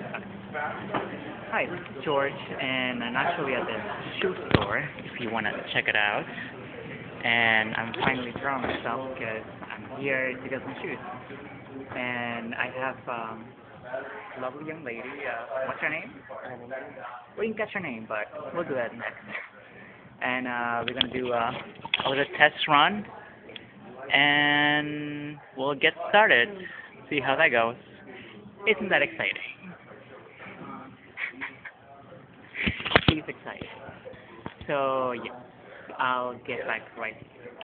Hi, this is George, and I'm actually at this shoe store if you want to check it out. And I'm finally proud of myself because I'm here to get some shoes. And I have a lovely young lady. What's her name? We didn't catch her name, but we'll do that next. And we're going to do a little test run, and we'll get started. See how that goes. Isn't that exciting? She's excited. So, yeah, I'll get back right